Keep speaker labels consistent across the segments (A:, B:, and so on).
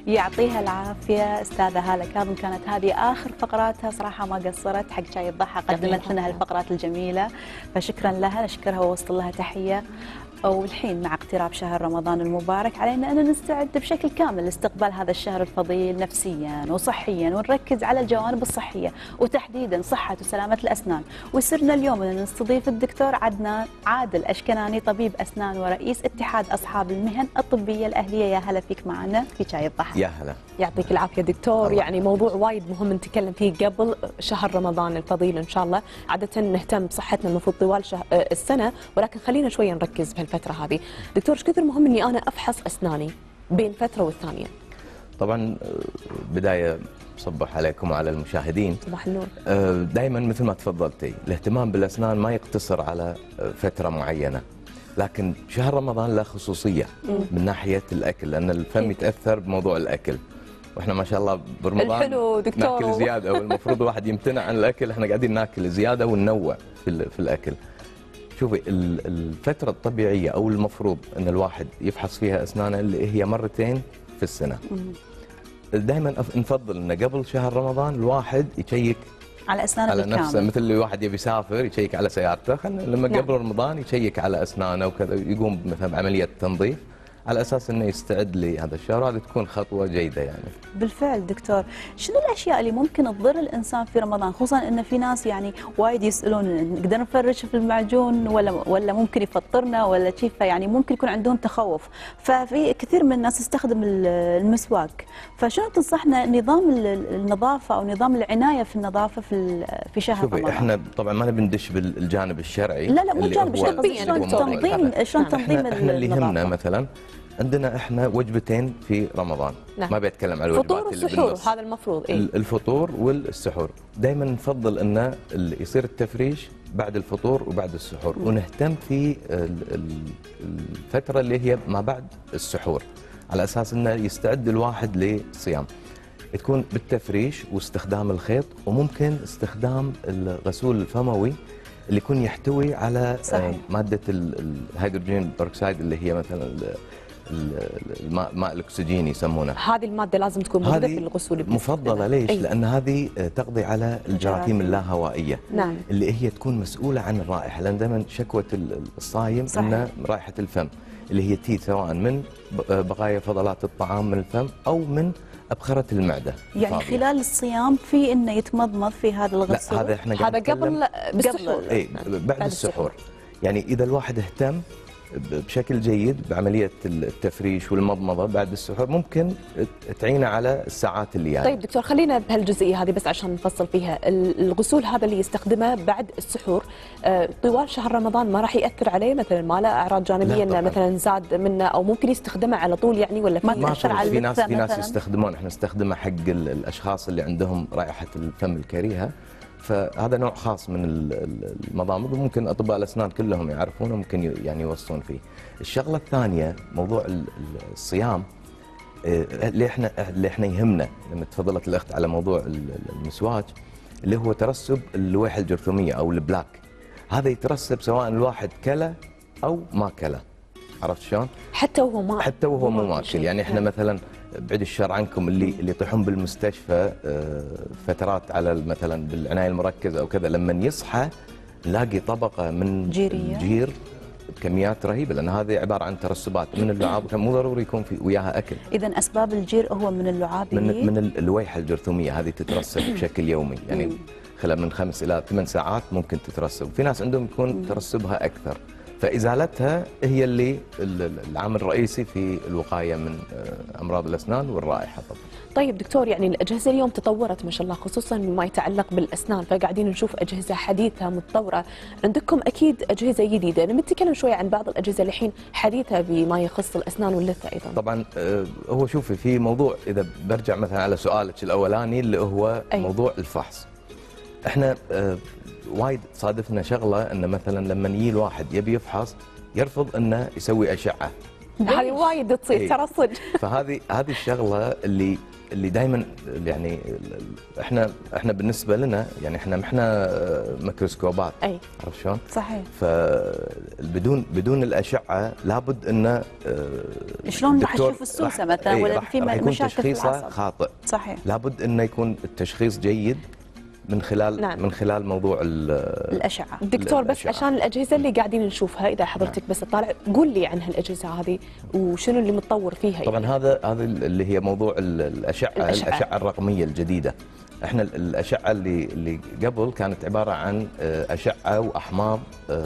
A: يعطيها العافية أستاذة هالة كاظم، كانت هذه آخر فقراتها، صراحة ما قصرت حق شاي الضحى، قدمت لنا هالفقرات الجميلة، فشكرا لها، نشكرها ووصل لها تحية. والحين مع اقتراب شهر رمضان المبارك علينا أن نستعد بشكل كامل لاستقبال هذا الشهر الفضيل نفسيا وصحيا، ونركز على الجوانب الصحية وتحديدا صحة وسلامة الأسنان. ويسرنا اليوم أن نستضيف الدكتور عدنان عادل أشكناني، طبيب أسنان ورئيس اتحاد أصحاب المهن الطبية الأهلية. يا هلا فيك معنا في شاي الضحى.
B: يا هلا،
C: يعطيك العافية دكتور. يعني موضوع وايد مهم نتكلم فيه قبل شهر رمضان الفضيل إن شاء الله. عادة نهتم بصحتنا المفروض طوال السنة، ولكن خلينا شوية نركز بهالفترة هذه. دكتور، ايش كثر مهم إني أنا أفحص أسناني بين فترة والثانية؟
B: طبعا بداية صبح عليكم وعلى المشاهدين.
C: صباح النور.
B: دائما مثل ما تفضلتي، الاهتمام بالأسنان ما يقتصر على فترة معينة، لكن شهر رمضان له خصوصية من ناحية الأكل، لأن الفم يتأثر بموضوع الأكل، واحنا ما شاء الله برمضان
C: الحلو دكتور
B: ناكل زيادة، والمفروض الواحد يمتنع عن الأكل، احنا قاعدين ناكل زيادة وننوع في الأكل. شوفي، الفترة الطبيعية أو المفروض أن الواحد يفحص فيها أسنانه اللي هي مرتين في السنة. دائما نفضل أنه قبل شهر رمضان الواحد يشيك
A: على أسنانه
B: على
A: بالكامل،
B: نفسه، مثل اللي واحد يبي يسافر يشيك على سيارته، لما
C: نعم.
B: قبل رمضان يشيك على أسنانه وكذا، يقوم مثلا بعملية تنظيف على أساس أنه يستعد لهذا الشهر. هذه تكون خطوة جيدة يعني.
A: بالفعل دكتور، شنو الاشياء اللي ممكن تضر الانسان في رمضان، خصوصا ان في ناس يعني وايد يسالون نقدر نفرش في المعجون ولا ممكن يفطرنا ولا كيف، يعني ممكن يكون عندهم تخوف. ففي كثير من الناس تستخدم المسواك، فشنو تنصحنا نظام النظافه او نظام العنايه في النظافه في شهر
B: شوفي،
A: رمضان؟
B: احنا طبعا ما نبي ندش بالجانب الشرعي.
A: لا مو
B: اللي
A: جانب
B: هو
A: الشرعي، شلون تنظيم
B: احنا اللي يهمنا
A: النظافه.
B: مثلا عندنا احنا وجبتين في رمضان.
C: نعم.
B: ما بيتكلم عن الوجبات
C: فطور
B: اللي
C: والسحور،
B: بالنص.
C: هذا المفروض.
B: الفطور والسحور دائما نفضل انه يصير التفريش بعد الفطور وبعد السحور، ونهتم في الفتره اللي هي ما بعد السحور، على اساس انه يستعد الواحد للصيام. تكون بالتفريش واستخدام الخيط، وممكن استخدام الغسول الفموي اللي يكون يحتوي على ماده الهيدروجين بروكسيد، اللي هي مثلا الماء الاكسجيني يسمونه.
C: هذه الماده لازم تكون موجوده في الغسول
B: مفضله. ليش؟ لان هذه تقضي على الجراثيم اللاهوائيه.
C: نعم.
B: اللي هي تكون مسؤوله عن الرائحه، لان دائما شكوى الصايم ان رائحه الفم اللي هي سواء من بقايا فضلات الطعام من الفم او من أبخرة المعدة.
A: يعني
B: فاضية.
A: خلال الصيام في انه يتمضمض في هذا الغسول؟
B: لا، هذا احنا قاعد
C: هذا قبل بالسحور.
B: اي بعد السحور. يعني اذا الواحد اهتم بشكل جيد بعمليه التفريش والمضمضه بعد السحور، ممكن تعينه على الساعات اللي يعني.
C: طيب دكتور، خلينا بهالجزئيه هذه بس عشان نفصل فيها. الغسول هذا اللي يستخدمه بعد السحور طوال شهر رمضان ما راح ياثر عليه مثلا؟ ما له اعراض جانبيه انه مثلا زاد منه، او ممكن يستخدمه على طول يعني، ولا
A: ما تاثر على
B: في ناس يستخدمون، احنا نستخدمه حق الاشخاص اللي عندهم رائحه الفم الكريهه، فهذا نوع خاص من المضامض، وممكن اطباء الاسنان كلهم يعرفونه، ممكن يعني يوصون فيه. الشغله الثانيه موضوع الصيام، اللي احنا يهمنا لما تفضلت الاخت على موضوع المسواك، اللي هو ترسب اللويحه الجرثوميه او البلاك. هذا يترسب سواء الواحد كلى او ما كلى، عرفت شلون؟
C: حتى وهو
B: مو ماكل. يعني احنا مثلا بعد الشر عنكم اللي يطيحون بالمستشفى فترات على مثلا بالعنايه المركزه او كذا، لما يصحى نلاقي طبقه من الجير بكميات رهيبه، لان هذه عباره عن ترسبات من اللعاب، مو ضروري يكون في وياها اكل.
A: اذا اسباب الجير هو من اللعاب،
B: من اللويحه الجرثوميه، هذه تترسب بشكل يومي، يعني خلال من 5 إلى 8 ساعات ممكن تترسب. في ناس عندهم يكون ترسبها اكثر، فازالتها هي اللي العامل الرئيسي في الوقايه من امراض الاسنان والرائحه طبعا.
C: طيب دكتور، يعني الاجهزه اليوم تطورت ما شاء الله، خصوصا ما يتعلق بالاسنان، فقاعدين نشوف اجهزه حديثه متطوره. عندكم اكيد اجهزه جديده، نتكلم شويه عن بعض الاجهزه اللي الحين حديثه بما يخص الاسنان واللثه ايضا.
B: طبعا هو شوفي، في موضوع اذا برجع مثلا على سؤالك الاولاني اللي هو موضوع الفحص. احنا وايد صادفنا شغله ان مثلا لما يجي الواحد يبي يفحص يرفض انه يسوي اشعه.
C: هذه وايد تصير ترى صدق.
B: فهذه الشغله اللي اللي دائما يعني احنا بالنسبه لنا يعني احنا ميكروسكوبات،
C: اي
B: عرفت شلون؟
A: صحيح.
B: بدون الاشعه لابد انه
A: شلون راح يشوف السوسه مثلا ولا في
B: راح يكون
A: مشاكل في
B: تشخيصه
A: العصب؟
B: خاطئ.
A: صحيح.
B: لابد انه يكون التشخيص جيد من خلال
C: نعم.
B: من خلال موضوع
A: الاشعه.
C: دكتور بس
B: الأشعة.
C: عشان الاجهزه اللي قاعدين نشوفها، اذا حضرتك بس تطالع قول لي عن هالاجهزه هذه وشنو اللي متطور فيها.
B: طبعا
C: يعني.
B: هذا اللي هي موضوع الاشعه الرقميه الجديده. احنا الاشعه اللي قبل كانت عباره عن اشعه واحماض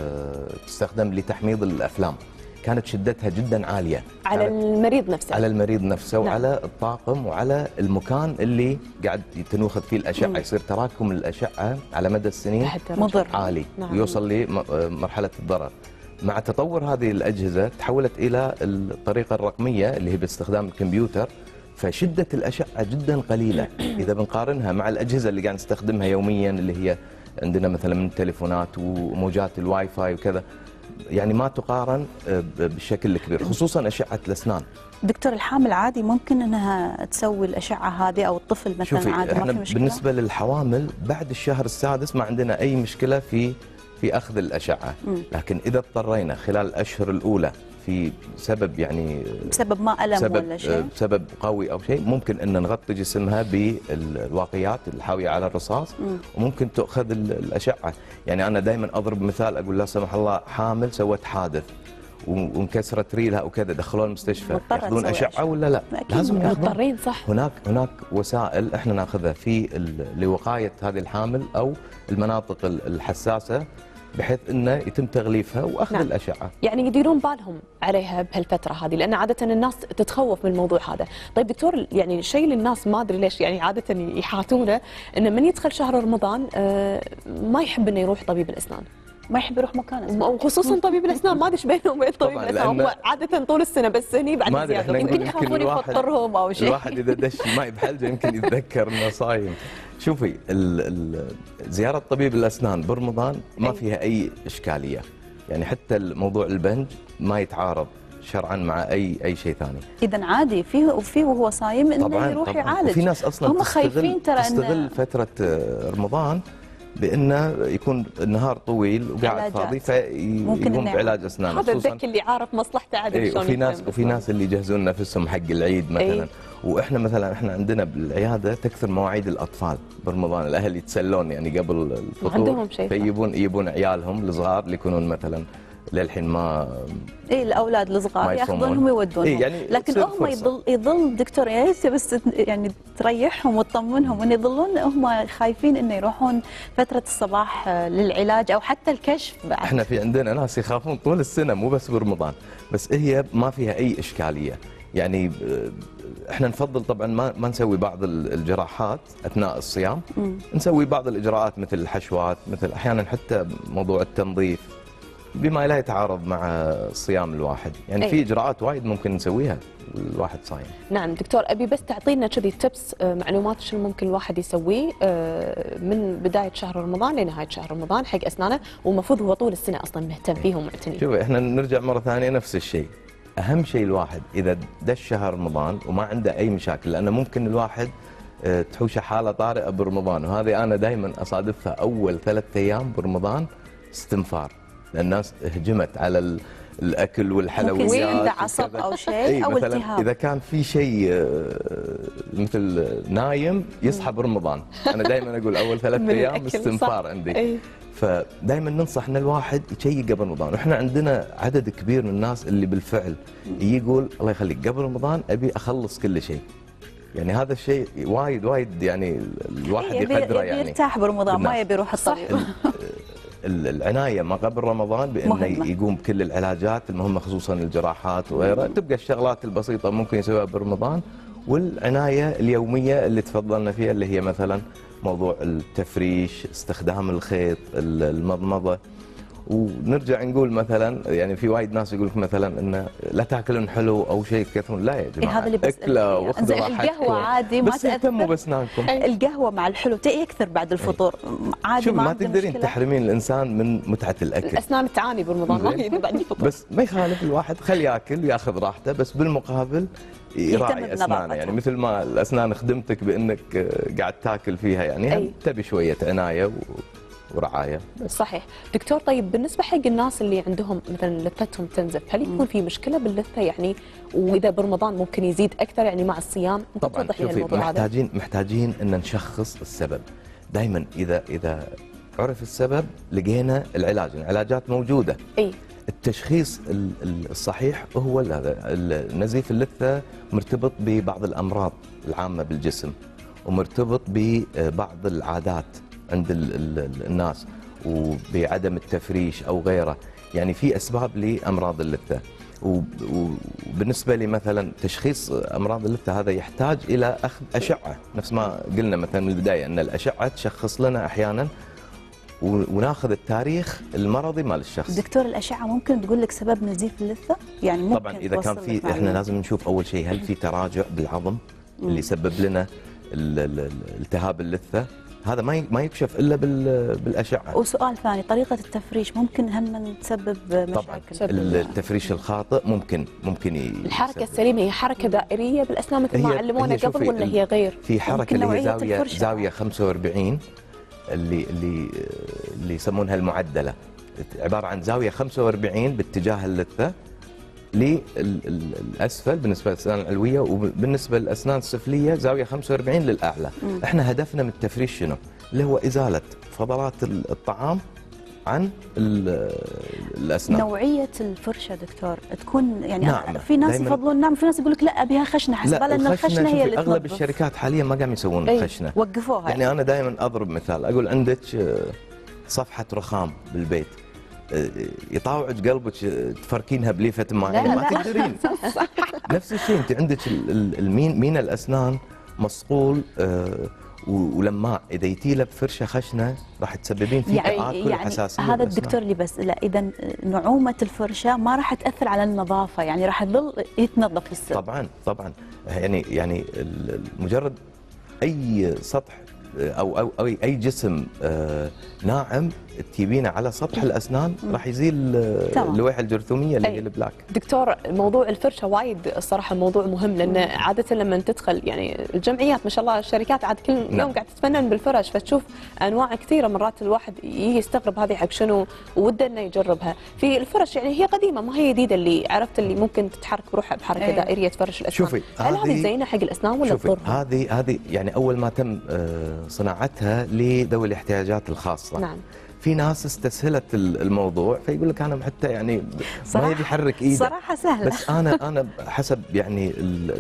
B: تستخدم لتحميض الافلام، كانت شدتها جدا عاليه
C: على المريض نفسه،
B: على المريض نفسه. نعم. وعلى الطاقم وعلى المكان اللي قاعد تنوخذ فيه الاشعه. يصير تراكم الاشعه على مدى السنين
A: مضر
B: عالي.
C: نعم.
B: ويوصل لمرحله الضرر. مع تطور هذه الاجهزه تحولت الى الطريقه الرقميه اللي هي باستخدام الكمبيوتر، فشده الاشعه جدا قليله اذا بنقارنها مع الاجهزه اللي قاعد نستخدمها يوميا اللي هي عندنا مثلا من التليفونات وموجات الواي فاي وكذا، يعني ما تقارن بالشكل الكبير، خصوصا اشعه الاسنان.
A: دكتور الحامل عادي ممكن انها تسوي الاشعه هذه او الطفل مثلا
B: شوفي
A: عادي
B: احنا
A: ما في مشكله؟
B: بالنسبه للحوامل بعد الشهر السادس ما عندنا اي مشكله في اخذ الاشعه، لكن اذا اضطرينا خلال الاشهر الاولى في سبب يعني
A: بسبب ما الم ولا شيء،
B: سبب قوي او شيء، ممكن ان نغطي جسمها بالواقيات الحاويه على الرصاص وممكن تؤخذ الاشعه. يعني انا دائما اضرب مثال اقول لا سمح الله حامل سوت حادث وانكسرت ريلها وكذا، دخلوها المستشفى، ياخذون اشعه ولا لا؟ لازم
C: مضطرين. صح.
B: هناك وسائل احنا ناخذها لوقايه هذه الحامل او المناطق الحساسه بحيث انه يتم تغليفها واخذ
C: نعم.
B: الاشعه.
C: يعني يديرون بالهم عليها بهالفتره هذه، لان عاده الناس تتخوف من الموضوع هذا. طيب دكتور، يعني شيء للناس ما ادري ليش يعني عاده يحاتونه انه من يدخل شهر رمضان ما يحب انه يروح طبيب الاسنان،
A: ما يحب يروح مكان
C: وخصوصا طبيب الاسنان. ما ادري ايش بينهم وبين طبيب الاسنان، هم عاده طول السنه بس هني بعد زياده.
A: يمكن يخافون يفطرهم او شيء.
B: الواحد اذا دش الماء بحلجه يمكن يتذكر انه صايم. شوفي زياره طبيب الاسنان برمضان ما فيها اي اشكاليه، يعني حتى موضوع البنج ما يتعارض شرعا مع اي شيء ثاني.
A: اذا عادي فيه وهو صايم انه يروح يعالج.
B: في ناس اصلا
A: هم خايفين ترى
B: تستغل فتره رمضان بانه يكون النهار طويل وقاعد فاضي فيقوم بعلاج اسنان.
C: هذا الذكي اللي عارف مصلحته عاد شلون.
B: وفي ناس اللي يجهزون نفسهم حق العيد مثلا. واحنا مثلا احنا عندنا بالعياده تكثر مواعيد الاطفال برمضان، الاهل يتسلون يعني قبل الفطور
C: عندهم شيء
B: فيجيبون عيالهم الصغار اللي يكونون مثلا للحين ما
A: الاولاد الصغار ياخذونهم ويودونهم.
B: يعني
A: لكن هم يظل دكتور يعني بس يعني تريحهم وتطمنهم ان يظلون هم خايفين انه يروحون فتره الصباح للعلاج او حتى الكشف بعد.
B: احنا في عندنا ناس يخافون طول السنه مو بس برمضان، بس هي ما فيها اي اشكاليه. يعني احنا نفضل طبعا ما نسوي بعض الجراحات اثناء الصيام، نسوي بعض الاجراءات مثل الحشوات، مثل احيانا حتى موضوع التنظيف بما لا يتعارض مع الصيام الواحد. يعني في اجراءات وايد ممكن نسويها الواحد صايم.
C: نعم دكتور، ابي بس تعطينا كذي تبس معلومات شنو ممكن الواحد يسويه من بدايه شهر رمضان لنهايه شهر رمضان حق اسنانه، ومفروض هو طول السنه اصلا مهتم فيهم ومعتني.
B: شوفي احنا نرجع مره ثانيه نفس الشيء، اهم شيء الواحد اذا دش شهر رمضان وما عنده اي مشاكل، لانه ممكن الواحد تحوشه حاله طارئه برمضان، وهذه انا دائما اصادفها اول 3 ايام برمضان استنفار، لان الناس هجمت على الاكل والحلويات.
A: ممكن عصب او شيء او التهاب.
B: اذا كان في شيء مثل نايم يصحى برمضان، انا دائما اقول اول 3 ايام استنفار عندي. فدائما ننصح ان الواحد يشيك قبل رمضان، واحنا عندنا عدد كبير من الناس اللي بالفعل يقول الله يخليك قبل رمضان ابي اخلص كل شيء. يعني هذا الشيء وايد يعني الواحد يقدره، يعني
A: يرتاح برمضان ما يبي يروح الطبيب.
B: العنايه ما قبل رمضان بانه يقوم بكل العلاجات المهمه خصوصا الجراحات وغيرها، تبقى الشغلات البسيطه ممكن يسويها برمضان، والعنايه اليوميه اللي تفضلنا فيها اللي هي مثلا موضوع التفريش، استخدام الخيط، المضمضه. ونرجع نقول مثلا يعني في وايد ناس يقول لك مثلا انه لا تاكلون حلو او شيء كثرون، لا يا جماعه
A: هذا اللي بس
B: اكله واخذوا راحتكم.
A: القهوه عادي ما
B: بس اهتموا باسنانكم.
A: القهوه مع الحلو يكثر بعد الفطور عادي،
B: شوف ما
A: عندي
B: تقدرين
A: مشكلة.
B: تحرمين الانسان من متعه الاكل.
C: الاسنان تعاني برمضان وايد بعد الفطور.
B: بس ما يخالف الواحد خلي ياكل وياخذ راحته، بس بالمقابل يراعي اسنانه. يعني مثل ما الاسنان خدمتك بانك قاعد تاكل فيها، يعني تبي شويه عنايه ورعايه.
C: صحيح. دكتور طيب بالنسبه حق الناس اللي عندهم مثلا لثتهم تنزف، هل يكون في مشكله باللثه يعني؟ واذا برمضان ممكن يزيد اكثر يعني مع الصيام؟
B: طبعا شوفي محتاجين ان نشخص السبب. دائما اذا عرف السبب لقينا العلاج، العلاجات موجوده. التشخيص الصحيح هو هذا. نزيف اللثه مرتبط ببعض الامراض العامه بالجسم، ومرتبط ببعض العادات عند الناس، وبعدم التفريش او غيره. يعني في اسباب لامراض اللثه، وبالنسبه لي مثلا تشخيص امراض اللثه هذا يحتاج الى اخذ اشعه، نفس ما قلنا مثلا من البدايه ان الاشعه تشخص لنا احيانا، وناخذ التاريخ المرضي مال الشخص.
A: دكتور الاشعه ممكن تقول لك سبب نزيف اللثه؟ يعني ممكن
B: طبعا اذا كان في، احنا لازم نشوف اول شيء هل في تراجع بالعظم اللي يسبب لنا التهاب اللثه. هذا ما يكشف الا بالاشعه.
A: وسؤال ثاني، طريقه التفريش ممكن هم تسبب مشاكل؟
B: طبعا التفريش الخاطئ ممكن
C: الحركه السليمه هي حركه دائريه بالاسنان مثل ما علمونا قبل، ولا هي غير؟
B: في حركه اللي هي زاويه 45 اللي يسمونها المعدله، عباره عن زاويه 45 باتجاه اللثه للاسفل بالنسبه للاسنان العلويه، وبالنسبه للاسنان السفليه زاويه 45 للاعلى. احنا هدفنا من التفريش شنو؟ اللي هو ازاله فضلات الطعام عن الاسنان.
A: نوعيه الفرشه دكتور تكون يعني
B: ناعمة.
A: في ناس يفضلون ناعمه، في ناس يقول لك لا ابيها خشنه، حسب ان الخشنه هي اللي تنظف.
B: اغلب الشركات حاليا ما قام يسوون الخشنه،
A: وقفوها.
B: يعني انا دائما اضرب مثال، اقول عندك صفحه رخام بالبيت، يطاوعك قلبك تفركينها بليفه معينه ما تقدرين. نفس الشيء انت عندك مين الاسنان مصقول ولماع، اذا يتيله بفرشه خشنه راح تسببين فيه تآكل وحساسيه.
A: هذا الدكتور اللي بس لا، اذا نعومه الفرشه ما راح تاثر على النظافه، يعني راح تظل يتنظف السن.
B: طبعا يعني مجرد اي سطح او اي جسم ناعم تجيبينه على سطح الاسنان راح يزيل اللويحه الجرثوميه اللي هي البلاك.
C: دكتور موضوع الفرشه وايد الصراحه موضوع مهم، لان عاده لما تدخل يعني الجمعيات ما شاء الله الشركات عاد كل يوم قاعد تتفنن بالفرش، فتشوف انواع كثيره، مرات الواحد يستغرب هذه حق شنو وده انه يجربها. في الفرش يعني هي قديمه ما هي جديده، اللي عرفت اللي ممكن تتحرك بروحها بحركه دائريه تفرش الاسنان.
B: شوفي
C: هل هذه زينه حق الاسنان ولا تضر؟
B: هذه يعني اول ما تم صناعتها لذوي الاحتياجات الخاصه.
C: نعم.
B: في ناس استسهلت الموضوع، فيقول لك انا حتى يعني ما يبي يحرك ايده.
A: صراحه سهله.
B: بس انا حسب يعني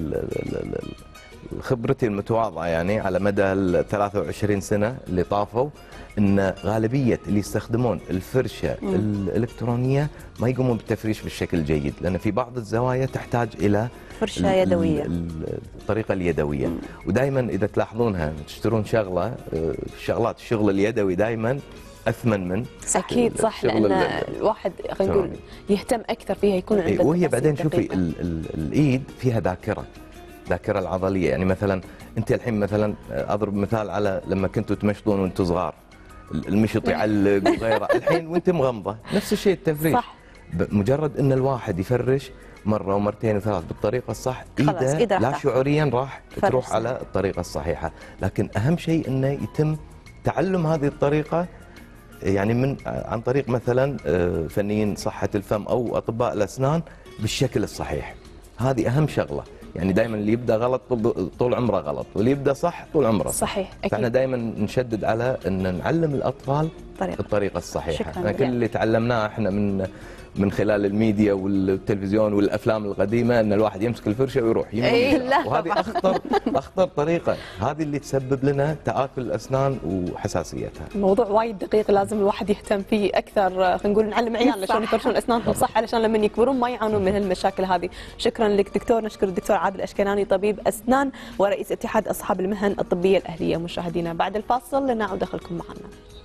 B: خبرتي المتواضعه يعني على مدى ال 23 سنه اللي طافوا، ان غالبيه اللي يستخدمون الفرشه الالكترونيه ما يقومون بالتفريش بالشكل الجيد، لان في بعض الزوايا تحتاج الى
A: فرشه يدويه،
B: الطريقه اليدويه. ودائما اذا تلاحظونها تشترون شغله، شغلات الشغل اليدوي دائما اثمن من
C: اكيد صح، لان الواحد خلينا نقول يهتم اكثر فيها، يكون عنده
B: وهي بعدين شوفي الايد فيها ذاكره العضليه. يعني مثلا انت الحين مثلا اضرب مثال على لما كنتوا تمشطون وانتم صغار، المشط يعلق وغيره، الحين وانت مغمضه نفس الشيء التفريش.
C: صح.
B: مجرد ان الواحد يفرش مره ومرتين وثلاث بالطريقه الصح، ايده لا شعوريا راح تروح على الطريقه الصحيحه. لكن اهم شيء انه يتم تعلم هذه الطريقه، يعني عن طريق مثلا فنيين صحه الفم او اطباء الاسنان بالشكل الصحيح. هذه اهم شغله. يعني دائما اللي يبدا غلط طول عمره غلط، واللي يبدا صح طول عمره
C: صحيح. أكيد.
B: فاحنا دائما نشدد على ان نعلم الاطفال الطريقه الصحيحه. كل اللي تعلمناه احنا من خلال الميديا والتلفزيون والافلام القديمه ان الواحد يمسك الفرشه ويروح وهذه اخطر طريقه، هذه اللي تسبب لنا تآكل الاسنان وحساسيتها.
C: الموضوع وايد دقيق، لازم الواحد يهتم فيه اكثر. خلينا نقول نعلم عيالنا شلون يفرشون اسنانهم صح، علشان لما يكبرون ما يعانون من هالمشاكل هذه. شكرا لك دكتور. نشكر الدكتور عادل اشكناني، طبيب اسنان ورئيس اتحاد اصحاب المهن الطبيه الاهليه. مشاهدينا بعد الفاصل نعود دخلكم معنا.